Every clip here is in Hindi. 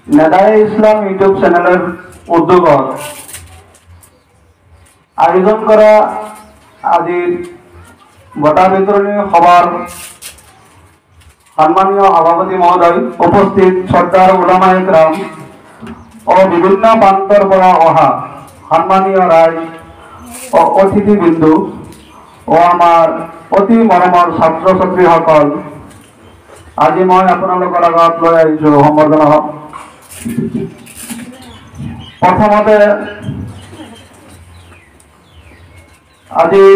নেদায়ে ইসলাম ইউটিউব চ্যানেলের উদ্যোগত আয়োজন করা আজির বঁটা বিতরণী সভার সম্মানীয় সভাপতি মহোদয়, উপস্থিত শ্রদ্ধার উলামায়ে কেরাম ও বিভিন্ন প্রান্তর পৰা অহা সম্মানীয় রায় ও অতিথিবৃন্দ ও আমার অতি মৰমৰ ছাত্ৰ ছাত্ৰীসকল, আজি মই আপোনালোকৰ আগত লৈ আহিছো সম্বৰ্ধনা। প্ৰথমতে আজি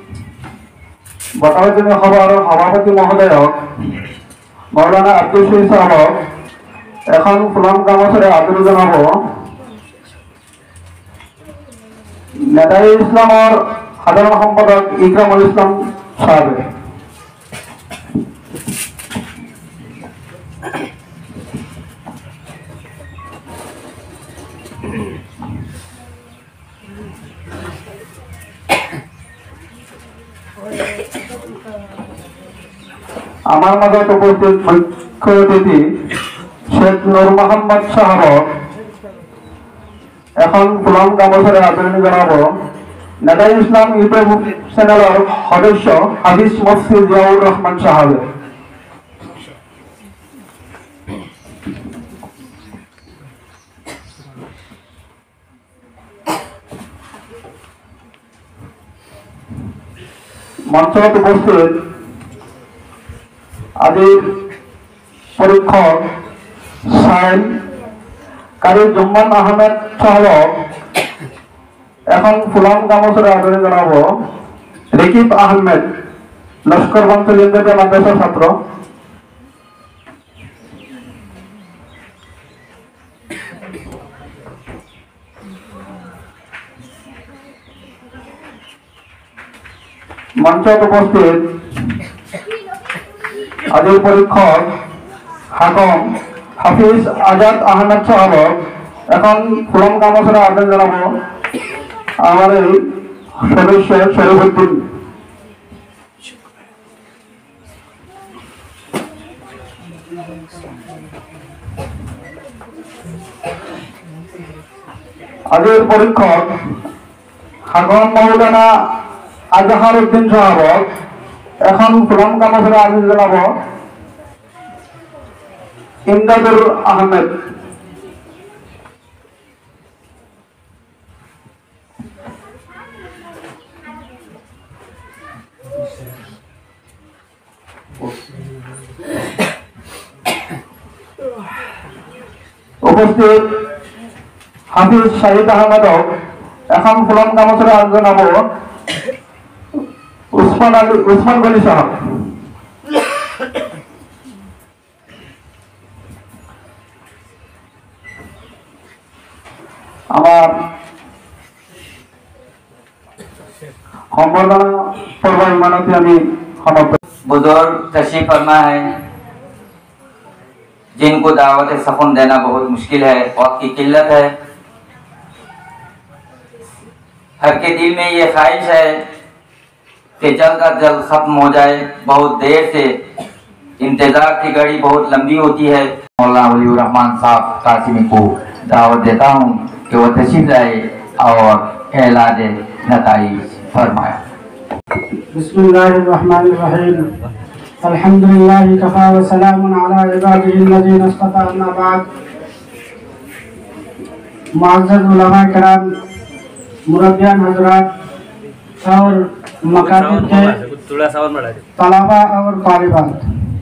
বঁটা বিতৰণী সভাৰ সভাপতি মহোদয়ক মৌলানা আব্দুল শহীদ সাহেবক এখন ফুলাম গামোচাৰে আদৰণি জনাব। নেদায়ে ইছলামৰ সাধারণ সম্পাদক ইকরামুল ইসলাম সাহেব। আমার মাজত উপস্থিত মুখ্য অতিথি শেখ নূর মোহাম্মদ সাহেবক এখন ফুলাম গামোচাৰে আদৰণি জনাব। নেদায়ে ইসলাম ইউটিউব চ্যানেলের সদস্য হাফিজ মুফতি জিয়াউর রহমান সাহেব। মঞ্চত উপস্থিত আজির পরীক্ষক সাইন কারি জুম্মান আহমেদ সাহেবক এখন ফুলাম গামোচাৰে আদৰণি জনাব। রিকিব আহমেদ, লস্কর বংশ ইন্দ্রিয়া মাদ্রাসার ছাত্র। মঞ্চত উপস্থিত আজির পরীক্ষক হাকম হাফিজ আজাদ আহমেদ সাহেবক এখন ফুলাম গামোচাৰে আদৰণি জনাব আমার এই সদস্য শরীফুদ্দিন। আজির পরীক্ষক হাকম মৌলানা আজহার উদ্দিন সাহেবক এখন ফুলাম গামোচাৰে আদৰণি জনাব ইমদাদুল আহমেদ। উপস্থিত হাফিজ শাহিদ আহমেদক এখন ফুলাম গামোচাৰে আদৰণি জনাব উসমান গনি সাহেব। আমার সম্বর্ধনা পর্ব ইমানতে আমি बुजुर्ग तशरीफ फरमा है जिनको दावत सफुन देना बहुत मुश्किल है, वक्त की किल्लत है। हर के दिल में ये ख्वाहिश है कि जल्द अज जल्द ख़त्म हो जाए। बहुत देर से इंतज़ार की घड़ी बहुत लंबी होती है। मौलाना वलीउर रहमान साहब कासिमी को दावत देता हूँ कि वह तशरीफ लाए और ऐलान नताइज फरमाए। बिस्मिल्लाहिर्रहमानिर्रहीम। अल्हम्दुलिल्लाहि कफ़ा व सलामुन अला इबादिहिल्लज़ीना इस्तफ़ा, अम्मा बाद। मुअज़्ज़ज़ उलमा किराम, मुरब्बियान हज़रात और मकातिब के तलबा और तालिबात,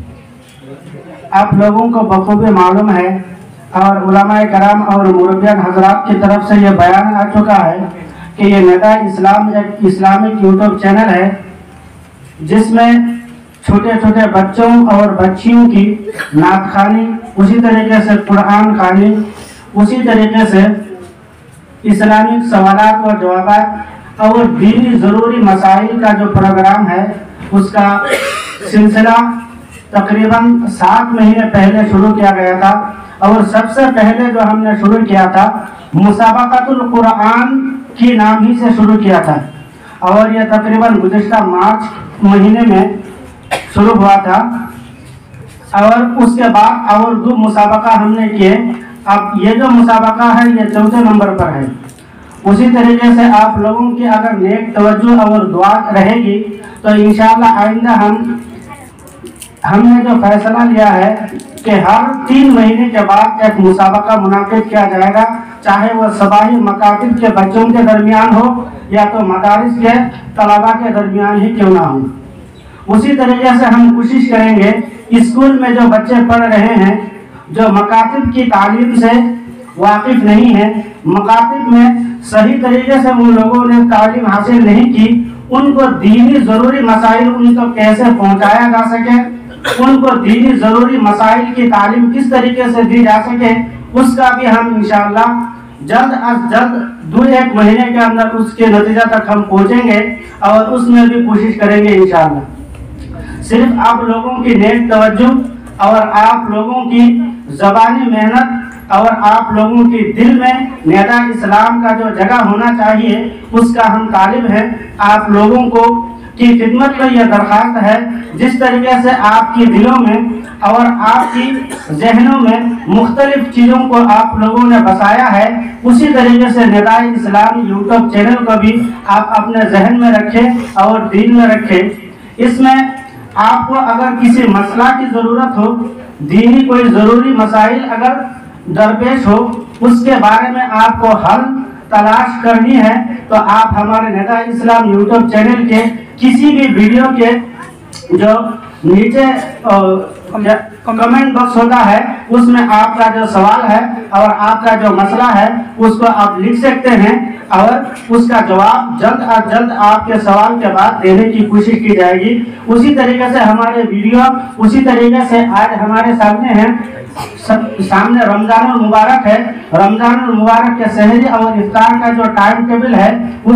आप लोगों को बखूबी मालूम है और उलमा किराम और मुरब्बियान हज़रात की तरफ से ये बयान आ चुका है कि ये नेदाये इस्लाम एक इस्लामिक यूट्यूब चैनल है जिसमें छोटे छोटे बच्चों और बच्चियों की नात खानी, उसी तरीके से कुरान खानी, उसी तरीके से इस्लामिक सवालात व जवाबात और दीनी ज़रूरी मसाइल का जो प्रोग्राम है उसका सिलसिला तकरीबन 7 महीने पहले शुरू किया गया था। और सबसे पहले जो हमने शुरू किया था मुसाबक़तुल कुरान की नाम ही से शुरू किया था और यह तकरीबन गुज़िश्ता मार्च महीने में शुरू हुआ था। और उसके बाद और 2 मुसाबका हमने किए अब ये जो मुसाबका है ये चौथे नंबर पर है। उसी तरीके से आप लोगों की अगर नेक तवज्जो और दुआ रहेगी तो इंशाअल्लाह आइंदा हमने जो फैसला लिया है कि हर 3 महीने के बाद एक मुसाबका मुनाकिद किया जाएगा, चाहे वह सबाही मकातिब के बच्चों के दरमियान हो या तो मदारिस के तलबा के दरमियान ही क्यों ना हो। उसी तरीके से हम कोशिश करेंगे स्कूल में जो बच्चे पढ़ रहे हैं, जो मकातिब की तालीम से वाकिफ नहीं है, मकातिब में सही तरीके से उन लोगों ने तालीम हासिल नहीं की, उनको दीनी ज़रूरी मसाइल उनको कैसे पहुंचाया जा सके, उनको दीनी ज़रूरी मसाइल की तालीम किस तरीके से दी जा सके, उसका भी हम इंशाअल्लाह जल्द अज जल्द 2-1 महीने के अंदर उसके नतीजा तक हम पहुंचेंगे और उसमें भी कोशिश करेंगे इंशाअल्लाह। सिर्फ आप लोगों की नेक तवज्जो और आप लोगों की ज़बानी मेहनत और आप लोगों की दिल में नेता इस्लाम का जो जगह होना चाहिए उसका हम तालिब हैं। आप लोगों को की खिदमत में यह दरख्वास्त है, जिस तरीके से आपकी दिलों में और आपकी जहनों में मुख्तलिफ चीज़ों को आप लोगों ने बसाया है, उसी तरीके से नेता इस्लाम यूट्यूब चैनल को भी आप अपने जहन में रखें और दिल में रखें। इसमें आपको अगर किसी मसला की ज़रूरत हो, दीनी कोई ज़रूरी मसाइल अगर दरपेश हो, उसके बारे में आपको हल तलाश करनी है तो आप हमारे नेता इस्लाम यूट्यूब चैनल के किसी भी वीडियो के जो नीचे कमेंट बॉक्स होता है उसमें आपका जो सवाल है और आपका जो मसला है उसको आप लिख सकते हैं और उसका जवाब जल्द अज जल्द आपके सवाल के बाद देने की कोशिश की जाएगी। उसी तरीके से हमारे वीडियो उसी तरीके से आज हमारे सामने है, सामने रमजानुल मुबारक है। रमजानुल मुबारक के सहरी और इफ्तार का जो टाइम टेबल है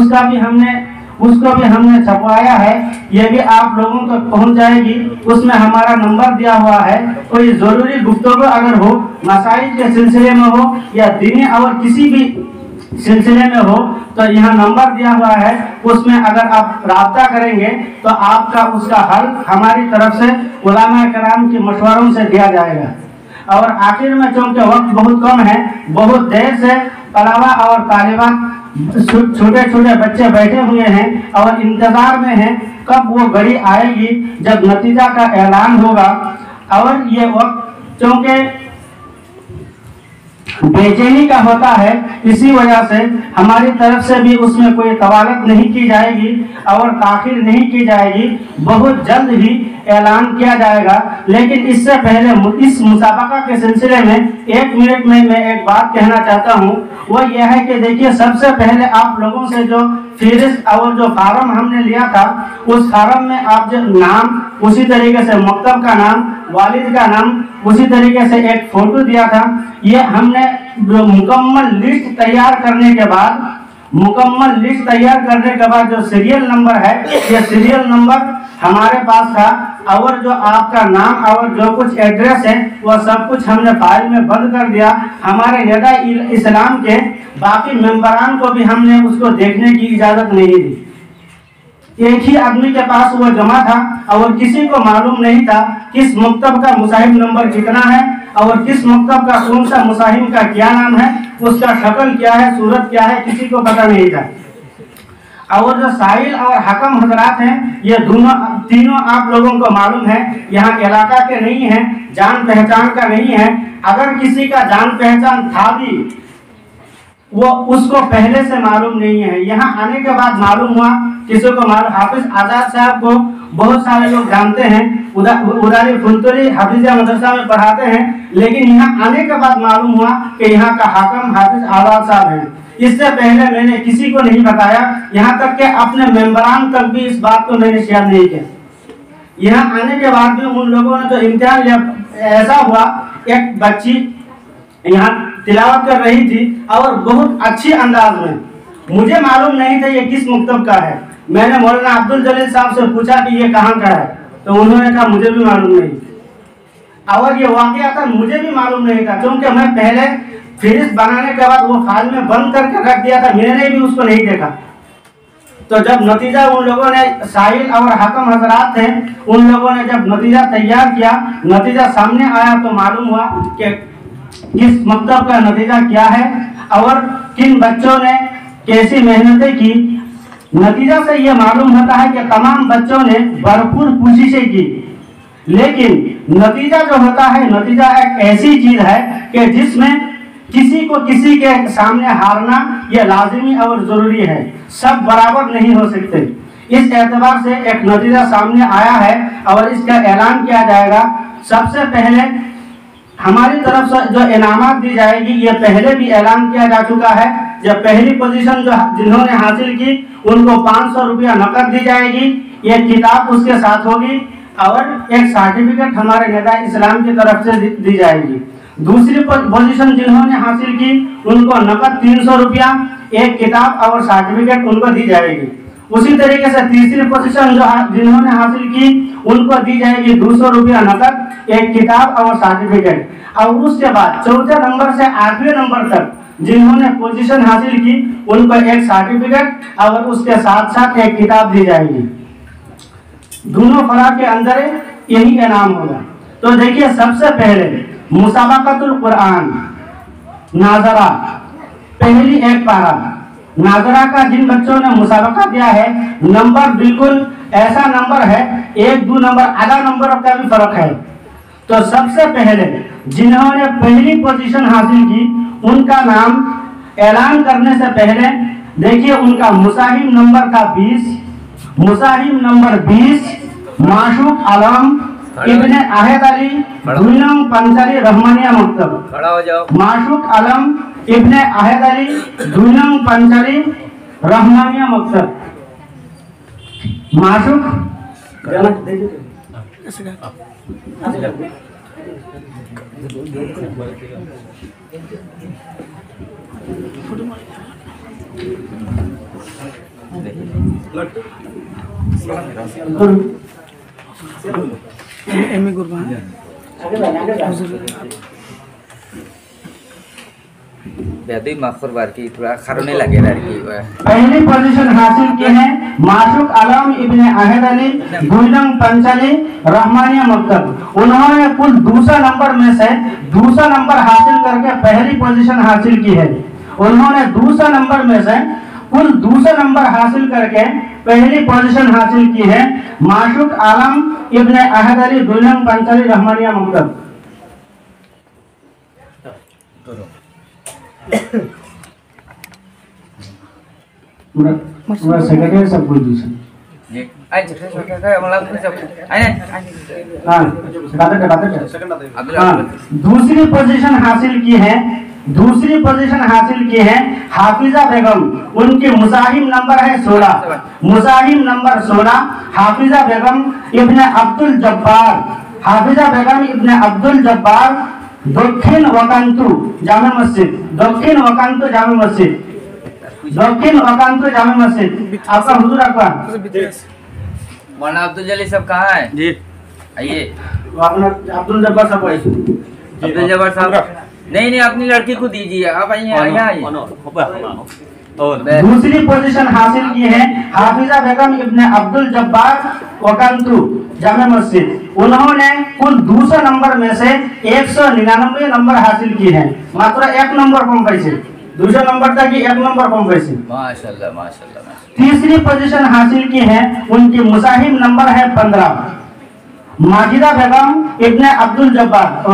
उसको भी हमने छपवाया है, ये भी आप लोगों तक पहुंच जाएगी। उसमें हमारा नंबर दिया हुआ है, कोई ज़रूरी गुफ्तगू अगर हो, मसाइल के सिलसिले में हो या दीनी और किसी भी सिलसिले में हो तो यहाँ नंबर दिया हुआ है, उसमें अगर आप राब्ता करेंगे तो आपका उसका हल हमारी तरफ से उलमा कराम की मशवरों से दिया जाएगा। और आखिर में चूँकि वक्त बहुत कम है, बहुत देर से तलबा और तालिबात छोटे छोटे बच्चे बैठे हुए हैं और इंतज़ार में हैं कब वो घड़ी आएगी जब नतीजा का ऐलान होगा। और ये वक्त चूँकि बेचैनी का होता है, इसी वजह से हमारी तरफ से भी उसमें कोई तवालत नहीं की जाएगी और ताखिर नहीं की जाएगी, बहुत जल्द ही ऐलान किया जाएगा। लेकिन इससे पहले इस मुसाबका के सिलसिले में 1 मिनट में मैं एक बात कहना चाहता हूँ, वो यह है कि देखिए सबसे पहले आप लोगों से जो फहरिस्त और जो फार्म हमने लिया था उस फार्म में आप जो नाम, उसी तरीके से मकतब का नाम, वालिद का नाम, उसी तरीके से एक फ़ोटो दिया था। ये हमने मुकम्मल लिस्ट तैयार करने के बाद जो सीरियल नंबर है, ये सीरियल नंबर हमारे पास था और जो आपका नाम और जो कुछ एड्रेस है वह सब कुछ हमने फाइल में बंद कर दिया। हमारे नेता इस्लाम के बाकी मेंबरान को भी हमने उसको देखने की इजाज़त नहीं दी। एक ही आदमी के पास वो जमा था और किसी को मालूम नहीं था किस मकतब का मुसाहिब नंबर कितना है और किस मकतब का कौन सा मुसाहिब का क्या नाम है, उसका शक्ल क्या है, सूरत क्या है, किसी को पता नहीं था। और जो साहिल और हकम हजरात हैं, ये तीनों आप लोगों को मालूम है यहाँ इलाका के नहीं हैं, जान पहचान का नहीं है। अगर किसी का जान पहचान था भी वो उसको पहले से मालूम नहीं है, यहाँ आने के बाद मालूम हुआ। किसी को मालूम, हाफिज आजाद साहब को बहुत सारे लोग जानते हैं, उदारी फुलतुरी हाफिजिया मदरसा में पढ़ाते हैं, लेकिन यहाँ आने के बाद मालूम हुआ कि यहाँ का हाकम हाफिज आजाद साहब हैं। इससे पहले मैंने किसी को नहीं बताया, यहाँ तक कि अपने मेंबरान तक भी इस बात को मैंने शेयर नहीं किया। यहाँ आने के बाद भी उन लोगों ने जो इम्तिहान लिया, ऐसा हुआ एक बच्ची यहाँ तिलावत कर रही थी और बहुत अच्छी अंदाज में, मुझे मालूम नहीं था ये किस मकतब का है। मैंने मौलाना अब्दुल जलील साहब से पूछा कि ये कहाँ का है, तो उन्होंने कहा मुझे भी मालूम नहीं। और ये वाकया मुझे भी मालूम नहीं था, क्योंकि मैं पहले फहरिस्त बनाने के बाद वो फाइल में बंद करके रख दिया था, मैंने भी उसको नहीं देखा। तो जब नतीजा उन लोगों ने, साहिल और हकम हजरात थे, उन लोगों ने जब नतीजा तैयार किया, नतीजा सामने आया तो मालूम हुआ कि किस मकतब का नतीजा क्या है और किन बच्चों ने कैसी मेहनतें की। नतीजा से यह मालूम होता है कि तमाम बच्चों ने भरपूर कोशिशें की, लेकिन नतीजा जो होता है, नतीजा एक ऐसी चीज है कि जिसमें किसी को किसी के सामने हारना यह लाजिमी और जरूरी है, सब बराबर नहीं हो सकते। इस एतबार से एक नतीजा सामने आया है और इसका ऐलान किया जाएगा। सबसे पहले हमारी तरफ से जो इनामात दी जाएगी, ये पहले भी ऐलान किया जा चुका है। जब पहली पोजीशन जो जिन्होंने हासिल की उनको 500 रुपया नकद दी जाएगी, एक किताब उसके साथ होगी और एक सर्टिफिकेट हमारे नेता इस्लाम की तरफ से दी जाएगी। दूसरी पोजीशन जिन्होंने हासिल की उनको नकद 300 रुपया, एक किताब और सर्टिफिकेट उनको दी जाएगी। उसी तरीके से तीसरी पोजीशन जो जिन्होंने हासिल की उनको दी जाएगी 200 रुपया नकद, एक किताब और सर्टिफिकेट। और उसके बाद चौथे नंबर से 8वें नंबर तक जिन्होंने पोजीशन हासिल की उनको एक सर्टिफिकेट और उसके साथ साथ एक किताब दी जाएगी। दोनों फराक के अंदर यही इनाम होगा। तो देखिए, सबसे पहले मुसाबकातुल कुरान नाजरा, पहली एक पारा नाजरा का जिन बच्चों ने मुसाबका दिया है, नंबर बिल्कुल ऐसा नंबर है, 1-2 नंबर आधा नंबर का भी फर्क है। तो सबसे पहले जिन्होंने पहली पोजीशन हासिल की उनका नाम ऐलान करने से पहले देखिए, उनका मुसाहिम नंबर का 20, मुसाहिम नंबर 20 माशूक आलम इब्ने अहद अली दुइनंग पंचाली रहमानिया मकतब। खड़ा हो जाओ। माशूक आलम इब्ने अहद अली दुइनंग पंचाली रहमानिया मकतब। माशूक पहली पोजीशन हासिल की है माशूक आलम इब्ने अहद अली दुइनंग पंचाली रहमानिया मकतब। उन्होंने कुल 200 नंबर में से 200 नंबर हासिल करके पहली पोजीशन हासिल की है। उन्होंने 200 नंबर में से कुल 200 नंबर हासिल करके पहली पोजीशन हासिल की है माशूक आलम इब्ने अहद अली दुइनंग पंचाली रहमानिया मकतब। सेक्रेटरी सब पोजीशन दूसरी पोजीशन हासिल की है, दूसरी पोजीशन हासिल की है हाफिजा बेगम। उनकी मुसाहिम नंबर है 16, मुसाहिम नंबर 16 हाफिजा बेगम इब्ने अब्दुल जब्बार। हाफिजा बेगम इब्ने अब्दुल जब्बार दक्षिण वकांतु जामे मस्जिद, दक्षिण वकांतु जामे मस्जिद, दक्षिण वकांतु जामे मस्जिद। आपका हुजूर आपका मौलाना अब्दुल जलील साहब कहाँ है जी? आइए। अब्दुल जब्बार साहब आइए। अब्दुल जब्बार साहब नहीं, अपनी लड़की को दीजिए, आप आइए। दूसरी पोजीशन हासिल की है हाफिजा बेगम इब्ने अब्दुल जब्बार वकांतु जामे मस्जिद। उन्होंने कुल 200 नंबर में से 199 नंबर हासिल की है, मात्र 1 नंबर कम पैसे। 200 नंबर तक 1 नंबर कम पैसे। माशाल्लाह माशाल्लाह। तीसरी पोजीशन हासिल की है, उनकी मुसाहिम नंबर है 15 माजिदा बेगम इब्ने अब्दुल जब्बार।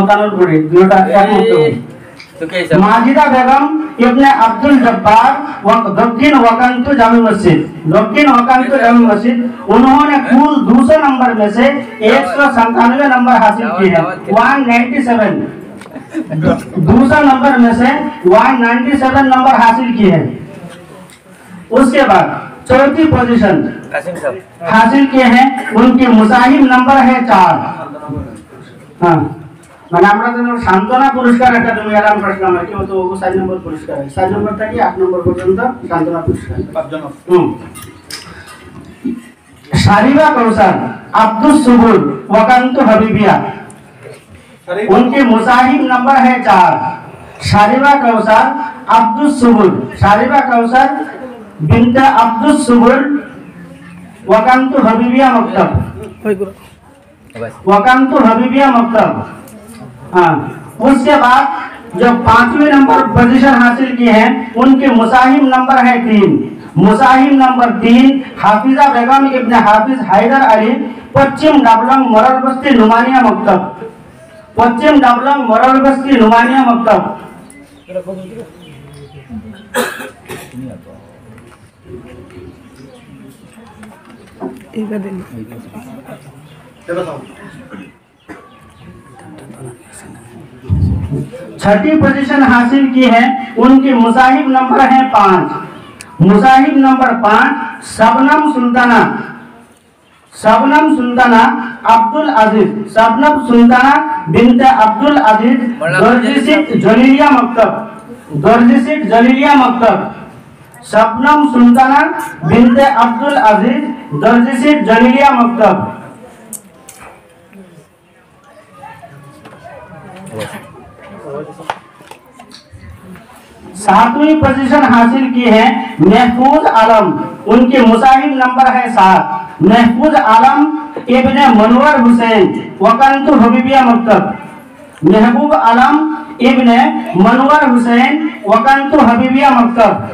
माजिदा बेगम इब्ने अब्दुल जब्बार दक्षिण वकांतु जामे मस्जिद, दक्षिण वकांतु जामे मस्जिद। उन्होंने कुल 200 नंबर में से 197 नंबर हासिल किए हैं, 197। 200 नंबर में से 197 नंबर हासिल किए हैं। उसके बाद चौथी पोजीशन हासिल किए हैं, उनकी मुसाहिम नंबर है 4। हाँ, মানে আমরা তো সান্তনা পুরস্কার একটা তুমি এলান করলাম আর কি, তো ও 7 নম্বর পুরস্কার है, 7 নম্বর থেকে 8 নম্বর পর্যন্ত সান্তনা পুরস্কার 5 জন। শারিবা কৌসার আব্দুস সুবুল ওয়াকান্তু হাবিবিয়া। उनकी मुसाहिम नंबर है 4। शारिबा कौसर अब्दुस सुबुल, शारिबा कौसर बिन्ते अब्दुस सुबुल वकांतु हबीबिया मकतब, वकांतु हबीबिया मकतब। हाँ, उसके बाद जो 5वीं नंबर पोजीशन हासिल की है उनके मुसाहिम नंबर है 3। मुसाहिम नंबर 3 हाफिजा बेगम इब्न हाफिज हैदर अली, पश्चिम डाबलंग मरल बस्ती नुमानिया मकतब। पश्चिम डाबलंग मरल बस्ती नुमानिया मकतब। छठी पोजीशन हासिल की है उनके मुसाहिब नंबर है 5। मुसाहिब नंबर 5 शबनम सुल्ताना। शबनम सुल्ताना अब्दुल अजीज, शबनम सुल्ताना बिनते अब्दुल अजीज, दर्जिसिट जलीलिया मकतब। दर्जिसिट जलीलिया मकतब। शबनम सुल्ताना बिनते अब्दुल अजीज, दर्जिसिट जलीलिया मकतब। सातवीं पोजीशन हासिल की है महफूज आलम, उनके मुसाहिब नंबर है 7। महफूज आलम इब्ने मनवर हुसैन, वकांतु हबीबिया मकतब। महबूब आलम इब्ने मनवर हुसैन, वकांतु हबीबिया मकतब।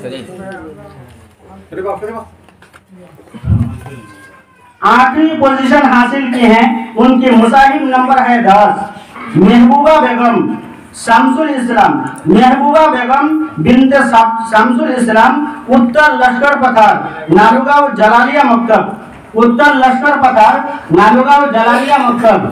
8वीं पोजीशन हासिल की है उनके मुसाहिब नंबर है 10। महबूबा बेगम शामसुल इस्लाम, महबूबा बेगम बिनते शामसुल इस्लाम, उत्तर लश्कर पठार नालुगांव जलालिया मकतब। उत्तर लश्कर पठार नालुगांव जलालिया मकतब।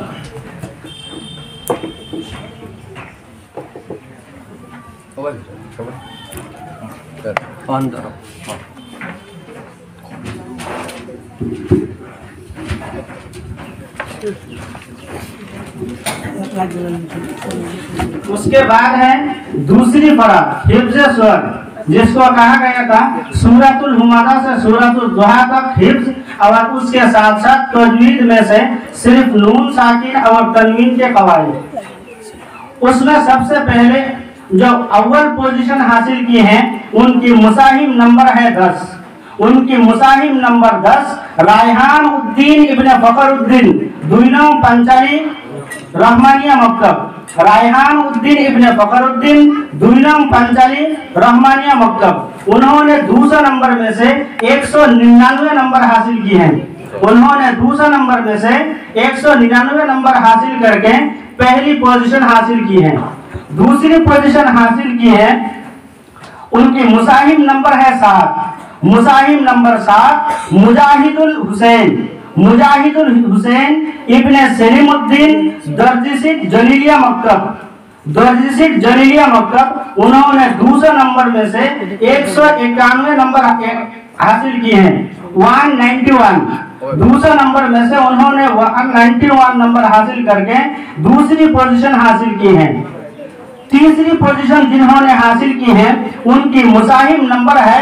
उसके बाद है दूसरी फराग हिफ्ज़ स्वर, जिसको कहा गया था सूरतुल हुमादा से सूरतुल दुहा तक हिफ्ज़, और उसके साथ साथ तजवीद में से सिर्फ नून साकिन और तनवीन के कवायद। उसमें सबसे पहले जो अव्वल पोजीशन हासिल की है उनकी मुसाहिब नंबर है 10। उनकी मुसाहिब नंबर 10 रायहान उद्दीन इब्ने फखरुद्दीन, 2 नंबर पंचाली रहमानिया मकतब। रायहान उद्दीन इब्ने फखरुद्दीन, 2 नंबर पंचाली रहमानिया मकतब। उन्होंने दूसरे नंबर में से 199 नंबर हासिल किए हैं। उन्होंने दूसरे नंबर में से 199 नंबर हासिल करके पहली पोजीशन हासिल की है। दूसरी पोजीशन हासिल की है उनकी मुसाहिब नंबर है 7। मुसाहिब नंबर 7 मुजाहिदुल हुसैन, मुजाहिदुल हुसैन इब्ने सलीमुद्दीन, दर्जिसिट जलीलिया मकतब। दर्जिसिट जलीलिया मकतब। उन्होंने दूसरे नंबर में से 191 नंबर हासिल किए हैं, 191। दूसरे नंबर में से उन्होंने 191 नंबर हासिल करके दूसरी पोजीशन हासिल की है। तीसरी पोजीशन जिन्होंने हासिल की है उनकी मुसाहिब नंबर है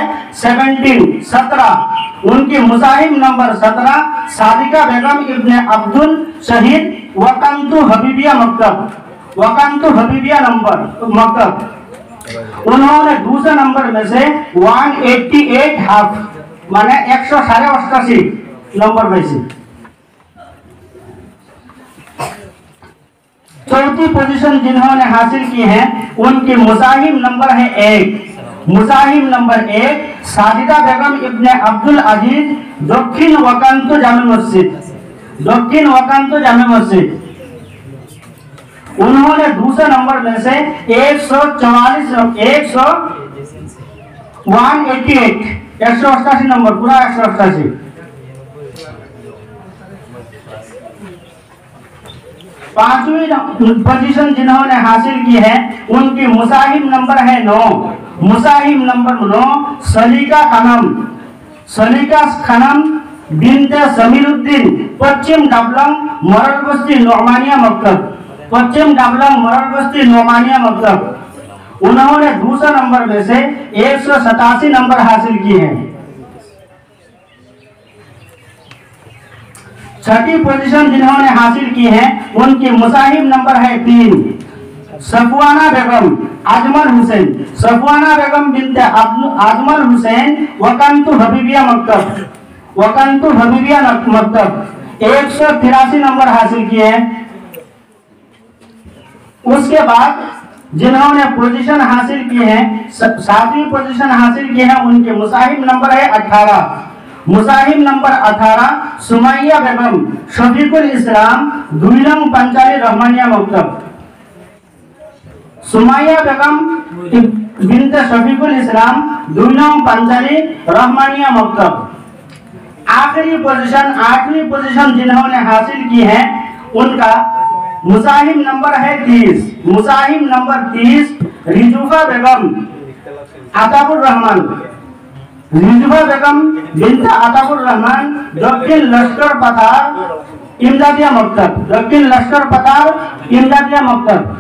17। उनकी मुसाहिब नंबर 17 सादिका बेगम इब्ने अब्दुल शहीद, वकांतु हबीबिया मकतब। वकांतु हबीबिया मकतब। उन्होंने दूसरे नंबर में से 188 हाफ माने 188 नंबर वैसे। चौथी पोजीशन जिन्होंने हासिल की है उनकी मुसाहिब नंबर है 1। मुसाहिब नंबर 1 साजिदा बेगम इब्ने अब्दुल अजीज, दक्षिण वकांतु जामे मस्जिद। दक्षिण वकांतु जामे मस्जिद। उन्होंने दूसरे नंबर में से 188 नंबर पूरा 188। पांचवी पोजीशन जिन्होंने हासिल की है उनकी मुसाहिब नंबर है 9। मुसाहिब नंबर 9 सलीका खनम, सलीका खनम बिनते समीरुद्दीन, पश्चिम डाबलंग मरल बस्ती नोमानिया मकतब। पश्चिम डाबलंग मरल बस्ती नोमानिया मकतब। उन्होंने दूसरे नंबर में से 187 नंबर हासिल किए हैं। छठी पोजीशन जिन्होंने हासिल की है उनकी मुसाहिब नंबर है 3। सफवाना बेगम अजमल हुसैन, सफवाना बेगम बिनते अजमल हुसैन, वकांतु हबीबिया मकतब। वकांतु हबीबिया मकतब। 183 नंबर हासिल किए हैं। उसके बाद जिन्होंने पोजीशन हासिल की है, 7वीं पोजीशन हासिल की है, उनके मुसाहिब नंबर है 18। मुसाहिब नंबर 18 सुमैया बेगम शफीकुल इस्लाम 2 नंग पंचाली रहमानिया मकतब। सुमैया बेगम बिन्त शफीकुल इस्लाम 2 नंग पंचाली रहमानिया मकतब। आखिरी पोजीशन 8वीं पोजीशन जिन्होंने हासिल की है, उनका मुसाहिब नंबर है 30। मुसाहिब नंबर 30 रिजुफा बेगम आताबुर रहमान। रिजुफा बेगम बिन्त आताबुर रहमान दक्षिण लश्कर पतार इमदादिया मकतब। दक्षिण लश्कर पतार इमदादिया मकतब।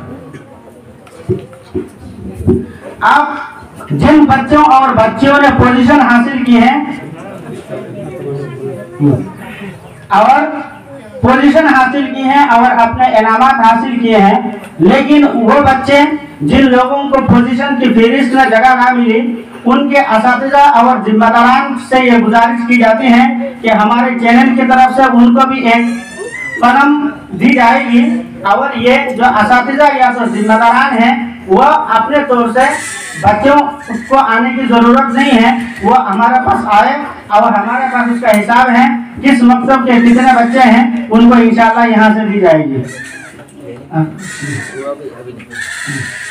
अब जिन बच्चों और बच्चियों ने पोजीशन हासिल की है और पोजीशन हासिल की है और अपने इनामात हासिल किए हैं, लेकिन वो बच्चे जिन लोगों को पोजीशन की फहरिस्त में जगह ना मिली, उनके असातिज़ा और जिम्मेदारान से ये गुजारिश की जाती है कि हमारे चैनल की तरफ से उनको भी एक कलम दी जाएगी और ये जो असातिज़ा या तो जिम्मेदारान है वो अपने तौर से बच्चों को आने की जरूरत नहीं है, वो हमारे पास आए और हमारे पास उसका हिसाब है किस मकसद के कितने बच्चे हैं, उनको इंशाल्लाह यहाँ से दी जाएगी।